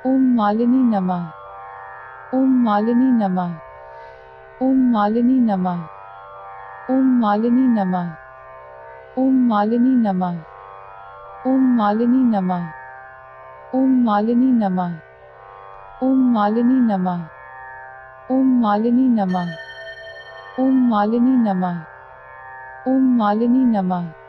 ओम मालिनी नमः। ओम मालिनी नमः। ओम मालिनी नमः। ओम मालिनी नमः। ओम मालिनी नमः। ओम मालिनी नमः। ओम मालिनी नमः। ओम मालिनी नमः। ओम मालिनी नमः। ओम मालिनी नमः। ओम मालिनी नमः।